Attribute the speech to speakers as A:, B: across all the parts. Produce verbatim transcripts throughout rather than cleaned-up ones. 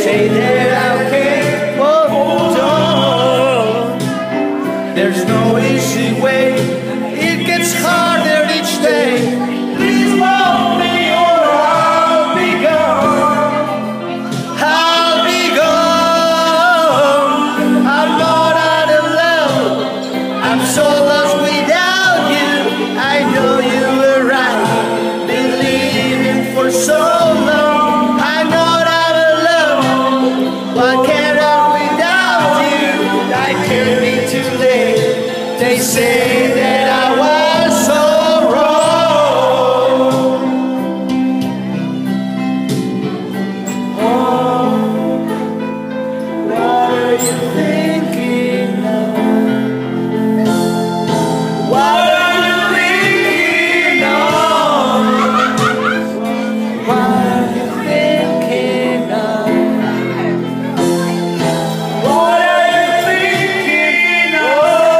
A: say that I can't hold on. There's no easy way, it gets harder each day. Please love me or I'll be gone. I'll be gone. I'm not out of love, I'm so lost without you. I know you were right, believing for so long. I'm not out of love, what can I without you? I can't be too late. They say that I was so wrong. Oh, what are you thinking of? What are you thinking of? What are you thinking of? What are you thinking of?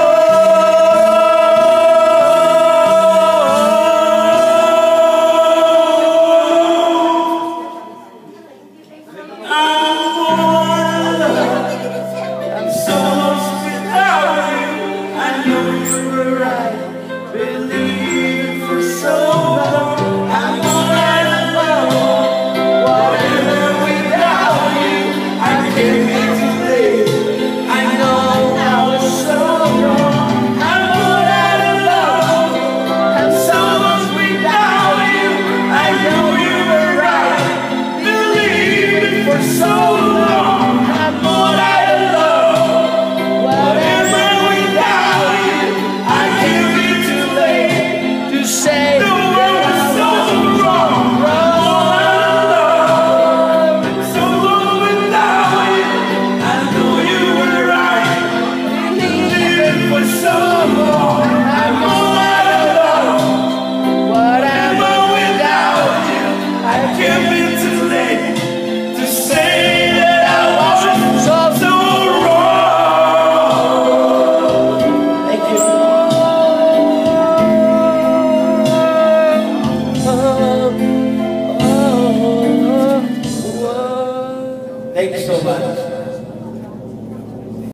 A: I'm so lost without you. I know you were right, believing for so long. I'm not out of love, whatever without you. I can't be too late. I know I was so wrong. I'm not out of love, I'm so lost without you. I know you were right, believing for so long. I'm not out of love, whatever without you. I can't be too late to say that I was so wrong. Wrong. So long without you. I know you were right, believing for so long. I'm not out of love, whatever without you. I can't be